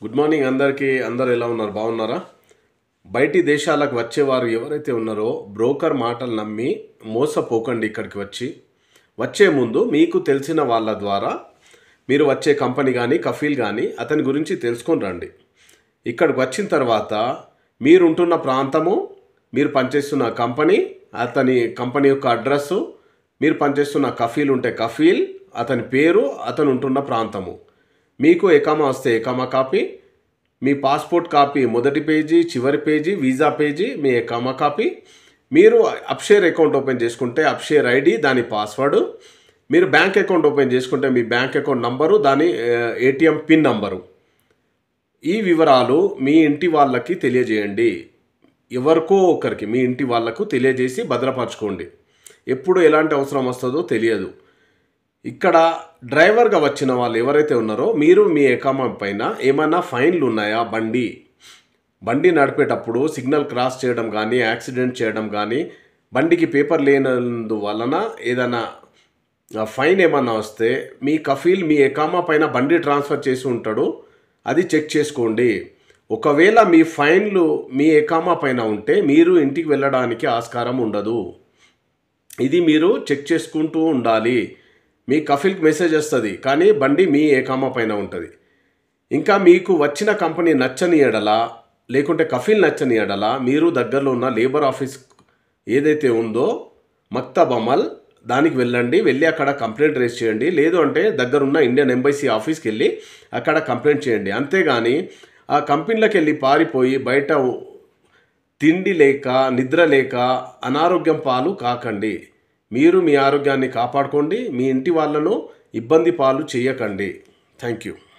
Good morning అందరికీ. అందరూ ఎలా ఉన్నారు? బాగున్నారా? బయటి దేశాలకు వచ్చేవారు ఎవరైతే ఉన్నారో బ్రోకర్ మాటలు నమ్మి మోసపోకండి. ఇక్కడికి వచ్చే ముందు మీకు తెలిసిన వాళ్ళ ద్వారా మీరు వచ్చే కంపెనీ కానీ కఫీల్ కానీ అతని గురించి తెలుసుకొని రండి. ఇక్కడికి వచ్చిన తర్వాత మీరుంటున్న ప్రాంతము, మీరు పనిచేస్తున్న కంపెనీ, అతని కంపెనీ యొక్క అడ్రస్సు, మీరు పనిచేస్తున్న కఫీల్ ఉంటే కఫీల్, అతని పేరు, అతను ఉంటున్న ప్రాంతము, మీకు ఎకామా వస్తే ఎకామా కాపీ, మీ పాస్పోర్ట్ కాపీ మొదటి పేజీ, చివరి పేజీ, వీసా పేజీ, మీ ఎకామా కాపీ, మీరు అప్షేర్ అకౌంట్ ఓపెన్ చేసుకుంటే అప్షేర్ ఐడి, దాని పాస్వర్డ్, మీరు బ్యాంక్ అకౌంట్ ఓపెన్ చేసుకుంటే మీ బ్యాంక్ అకౌంట్ నంబరు, దాని ఏటీఎం పిన్ నంబరు, ఈ వివరాలు మీ ఇంటి వాళ్ళకి తెలియజేయండి. ఎవరికో ఒకరికి మీ ఇంటి వాళ్ళకు తెలియజేసి భద్రపరచుకోండి. ఎప్పుడు ఎలాంటి అవసరం వస్తుందో తెలియదు. ఇక్కడ డ్రైవర్గా వచ్చిన వాళ్ళు ఎవరైతే ఉన్నారో మీరు మీ ఎకామా పైన ఏమైనా ఫైన్లు ఉన్నాయా, బండి నడిపేటప్పుడు సిగ్నల్ క్రాస్ చేయడం కానీ, యాక్సిడెంట్ చేయడం కానీ, బండికి పేపర్ లేనందువలన ఏదైనా ఫైన్ ఏమన్నా వస్తే మీ కఫీల్ మీ ఎకామా పైన బండి ట్రాన్స్ఫర్ చేసి ఉంటాడు, అది చెక్ చేసుకోండి. ఒకవేళ మీ ఫైన్లు మీ ఎకామా పైన ఉంటే మీరు ఇంటికి వెళ్ళడానికి ఆస్కారం ఉండదు. ఇది మీరు చెక్ చేసుకుంటూ ఉండాలి. మీ కఫీల్కి మెసేజ్ వస్తుంది, కానీ బండి మీ ఎకామా పైన ఉంటుంది. ఇంకా మీకు వచ్చిన కంపెనీ నచ్చని ఎడలా, లేకుంటే కఫీల్ నచ్చని ఎడలా, మీరు దగ్గరలో ఉన్న లేబర్ ఆఫీస్ ఏదైతే ఉందో మక్తబ్ అమల్, దానికి వెళ్ళి అక్కడ కంప్లైంట్ రేస్ చేయండి. లేదు అంటే దగ్గరున్న ఇండియన్ ఎంబసీ ఆఫీస్కి వెళ్ళి అక్కడ కంప్లైంట్ చేయండి. అంతేగాని ఆ కంపెనీలకు వెళ్ళి పారిపోయి బయట తిండి లేక, నిద్ర లేక అనారోగ్యం పాలు కాకండి. మీరు మీ ఆరోగ్యాన్ని కాపాడుకోండి. మీ ఇంటి వాళ్ళను ఇబ్బంది పాలు చేయకండి. Thank you.